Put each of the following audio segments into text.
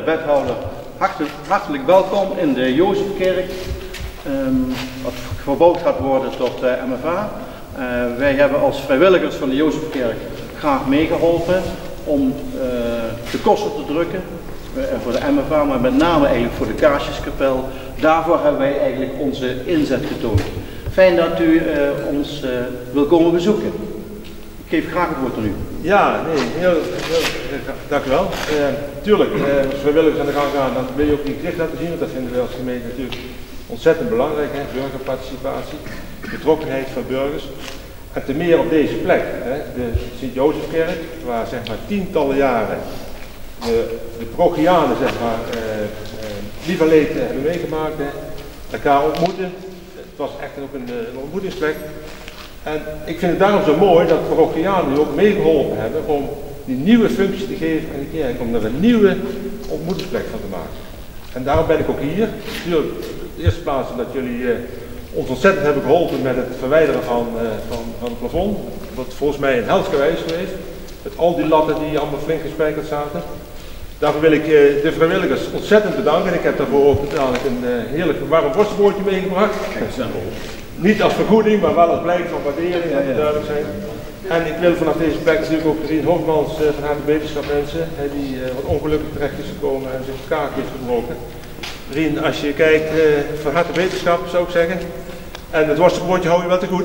wethouder hartelijk welkom in de Jozefkerk. Wat verbouwd gaat worden tot MFA. Wij hebben als vrijwilligers van de Jozefkerk graag meegeholpen om de kosten te drukken voor de MFA, maar met name eigenlijk voor de Kaarsjeskapel. Daarvoor hebben wij eigenlijk onze inzet getoond. Fijn dat u ons wil komen bezoeken. Ik geef graag het woord aan u. Ja, heel dank u wel. Tuurlijk, als vrijwilligers aan de gang gaan, dan wil je ook die gezicht laten zien, want dat vinden we als gemeente natuurlijk ontzettend belangrijk. Hè? Burgerparticipatie, betrokkenheid van burgers. En te meer op deze plek, hè? De Sint-Jozefkerk, waar zeg maar tientallen jaren de parochianen zeg maar lieverleed hebben meegemaakt, hè? Elkaar ontmoeten. Het was echt ook een ontmoetingsplek. En ik vind het daarom zo mooi dat parochianen ook meegeholpen hebben om die nieuwe functie te geven aan de kerk, om er een nieuwe ontmoetingsplek van te maken. En daarom ben ik ook hier. Natuurlijk, in de eerste plaats omdat jullie ons ontzettend hebben geholpen met het verwijderen van het plafond. Dat is volgens mij een helsgewijs geweest, met al die latten die allemaal flink gespijkerd zaten. Daarvoor wil ik de vrijwilligers ontzettend bedanken. Ik heb daarvoor ook dadelijk een heerlijk warm worstenbroodje meegebracht. Niet als vergoeding, maar wel als blijk van waardering, dat moet duidelijk zijn. En ik wil vanaf deze plek natuurlijk ook Rien Hofmans van Hart en Wetenschap mensen, die wat ongelukkig terecht is gekomen en zijn kaak heeft gebroken. Rien, als je kijkt, van Hart en Wetenschap zou ik zeggen. En het worstenbroodje hou je wel te goed.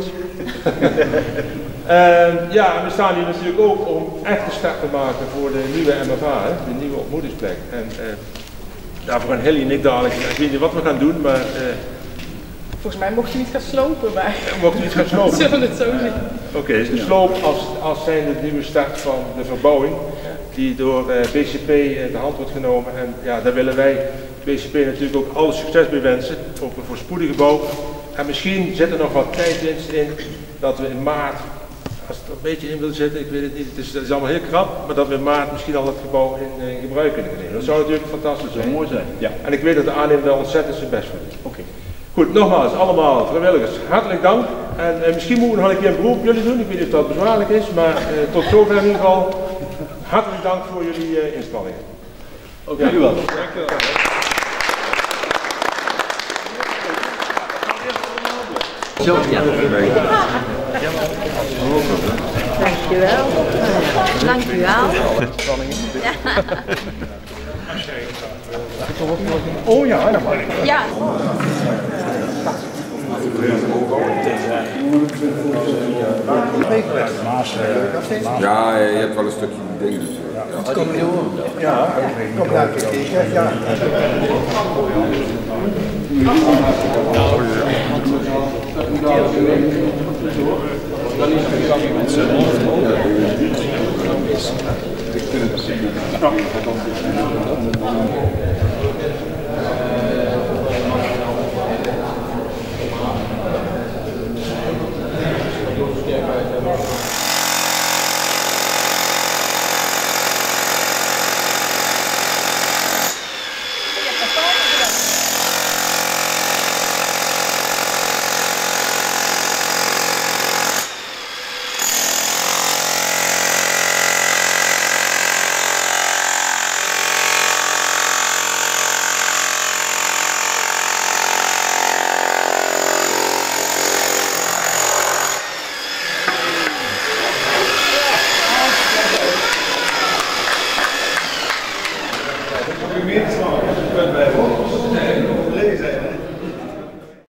Ja, we staan hier natuurlijk ook om echt een start te maken voor de nieuwe MFA, de nieuwe ontmoetingsplek. En daarvoor gaan Helly en ik dadelijk, ik weet niet wat we gaan doen, maar... Volgens mij mocht je niet gaan slopen, maar... Mocht je niet gaan slopen? Zullen we het zo zien? Oké, dus de sloop als zijn de nieuwe start van de verbouwing, die door BCP de hand wordt genomen. En ja, daar willen wij BCP natuurlijk ook alle succes mee wensen, ook een voorspoedige bouw. En misschien zit er nog wat tijdwinst in, dat we in maart, als het er een beetje in wil zitten, ik weet het niet, het is allemaal heel krap, maar dat we in maart misschien al het gebouw in gebruik kunnen nemen. Dat zou natuurlijk fantastisch zijn. Mooi zijn. Ja. En ik weet dat de aannemer daar ontzettend zijn best voor doet. Oké. Goed, nogmaals, allemaal vrijwilligers, hartelijk dank. En misschien moeten we nog een keer een beroep op jullie doen, ik weet niet of dat bezwaarlijk is, maar tot zover in ieder geval, hartelijk dank voor jullie inspanningen. Oké, dank u wel. Dank u wel. Zo, ja. Dankjewel. Dankjewel. Ja. Oh ja, dat mag. Ja. Ja, je hebt wel een stukje dingen natuurlijk. Het komt niet horen. Ja, kom daar een keer. Ja.